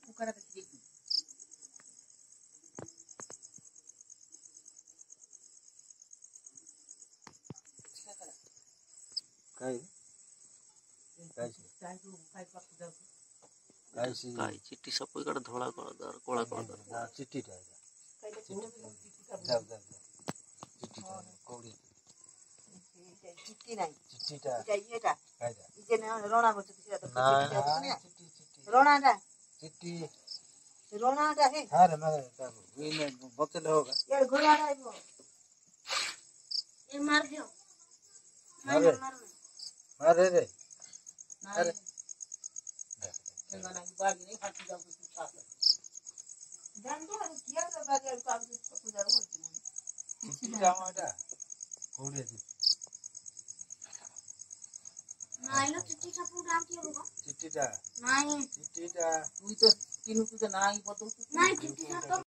cooker देखी काय चिट्टी सब इकडे धोळा कोळा कोळा चिट्टी कोड़ी चिट्टी नहीं चिट्टीटा ये टा कायदा इजे ना रोना बच्चे तिसरा तो चिट्टी रोना टा चिट्टी है हां रे मैं वीने बोतल होगा यार घोड़ा है वो ये मार दो मारे मारे रे अरे ना बाड़ी नहीं खाती जाओ कुछ पास जान दो किया तो बाड़ी का कुछ जरूर होती है चिट्टी टमाटा कोड़ी नाइलो चिट्टी का प्रोग्राम किया होगा चिट्टीटा नहीं चिट्टीटा तू तो तीनों तो ना ही बोतो नहीं चिट्टी का तो